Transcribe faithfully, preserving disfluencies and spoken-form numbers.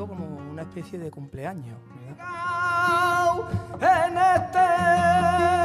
motivo como una especie de cumpleaños, ¿verdad? En este